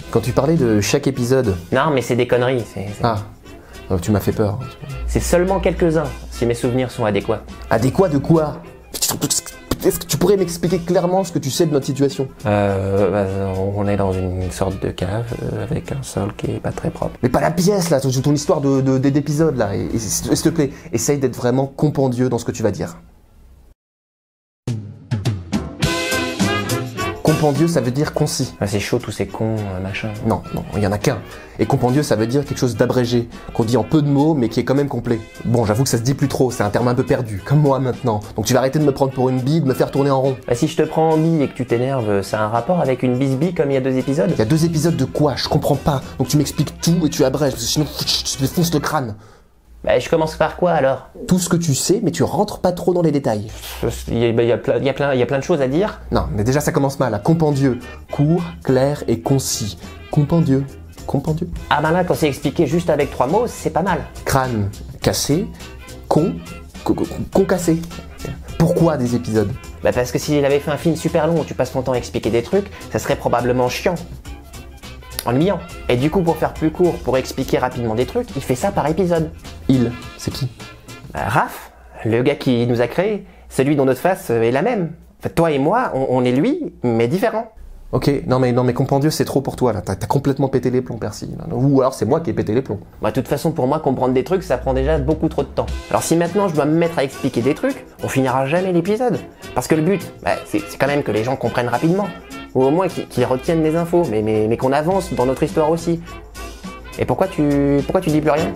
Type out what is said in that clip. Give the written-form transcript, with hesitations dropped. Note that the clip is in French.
Quand tu parlais de chaque épisode... Non, mais c'est des conneries. Ah, tu m'as fait peur. C'est seulement quelques-uns, si mes souvenirs sont adéquats. Adéquat de quoi? Est-ce que tu pourrais m'expliquer clairement ce que tu sais de notre situation? On est dans une sorte de cave avec un sol qui est pas très propre. Mais pas la pièce là, ton histoire d'épisode là. Et s'il te plaît, essaye d'être vraiment compendieux dans ce que tu vas dire. Compendieux, ça veut dire concis. Ah, c'est chaud tous ces cons, machin. Non, il y en a qu'un. Et compendieux, ça veut dire quelque chose d'abrégé, qu'on dit en peu de mots, mais qui est quand même complet. Bon, j'avoue que ça se dit plus trop, c'est un terme un peu perdu, comme moi maintenant. Donc tu vas arrêter de me prendre pour une bille, de me faire tourner en rond. Bah, si je te prends en bille et que tu t'énerves, ça a un rapport avec une bisbille comme il y a 2 épisodes? Il y a 2 épisodes de quoi? Je comprends pas. Donc tu m'expliques tout et tu abrèges, parce que sinon je te défonce le crâne. Bah, je commence par quoi alors? Tout ce que tu sais, mais tu rentres pas trop dans les détails. Il y a plein de choses à dire. Non, mais déjà ça commence mal. Compendieux, court, clair et concis. Compendieux. Ah bah là, quand c'est expliqué juste avec 3 mots, c'est pas mal. Crâne cassé, con cassé. Pourquoi des épisodes? Bah parce que s'il avait fait un film super long où tu passes ton temps à expliquer des trucs, ça serait probablement chiant. Ennuyant. Et du coup, pour faire plus court, pour expliquer rapidement des trucs, il fait ça par épisode. Il, c'est qui? Bah, Raph, le gars qui nous a créés, celui dont notre face est la même. En fait, toi et moi, on est lui, mais différents. Ok, non mais compendieux c'est trop pour toi là, t'as complètement pété les plombs Percy. Ou alors c'est moi qui ai pété les plombs. Bah de toute façon pour moi comprendre des trucs ça prend déjà beaucoup trop de temps. Alors si maintenant je dois me mettre à expliquer des trucs, on finira jamais l'épisode. Parce que le but, bah, c'est quand même que les gens comprennent rapidement. Ou au moins qu'ils retiennent les infos, mais qu'on avance dans notre histoire aussi. Et pourquoi tu dis plus rien ?